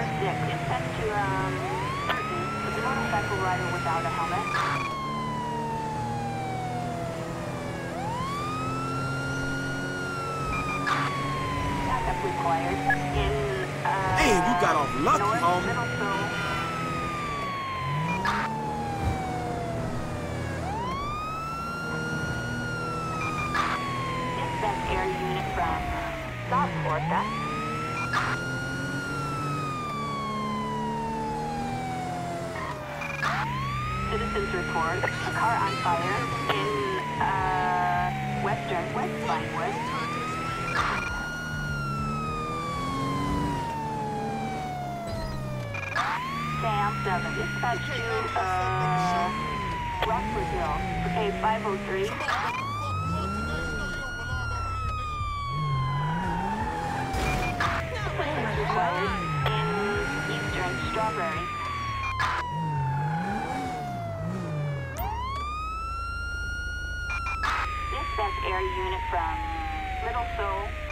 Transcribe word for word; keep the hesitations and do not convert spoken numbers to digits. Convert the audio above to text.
six. Dispatch to, um, Burton, with a motorcycle rider without a helmet. Backup required in, uh... Man, you got off lucky, North homie. Middle Seoul. Dispatch air unit from South Porta. Citizens report a car on fire in, uh, western West Vinewood. Sam seven, dispatch to, uh, Rockford Hill, A five oh three. Assistance required in eastern Strawberry. Dispatch air unit from Little Seoul.